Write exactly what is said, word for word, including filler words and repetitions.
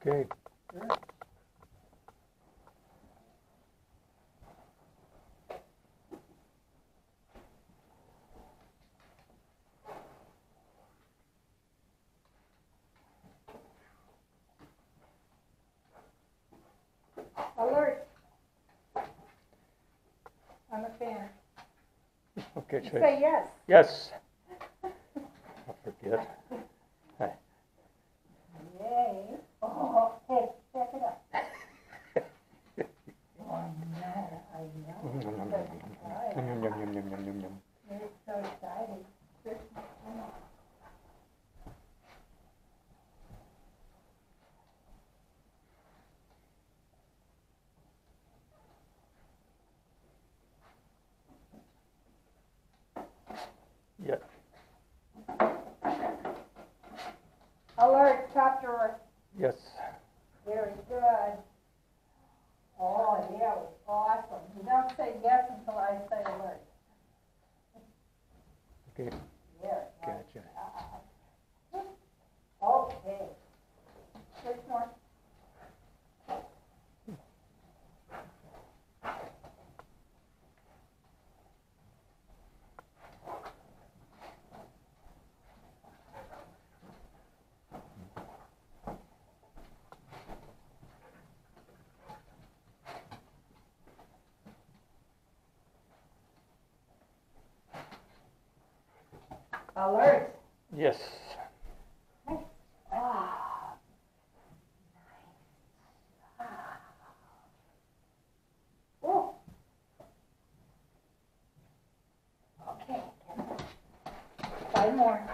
Okay. Good. Alert. I'm a fan. Okay, You so say yes. yes. I forget. Hi. Yay. Oh, hey, check it out. Oh, no, I know. Yum, yum, yum, So yum, yum, yum, yum, yum, yum, yum. You're so excited. Christmas, come on. Yeah. Alert, top drawer. Yes. Very good. Oh, yeah, it was awesome. You don't say yes until I say alert. Okay. Very Gotcha. good. Okay. Six more. Alert. Yes. Nice. Ah. Nice. Ah. Oh. Okay. Five more.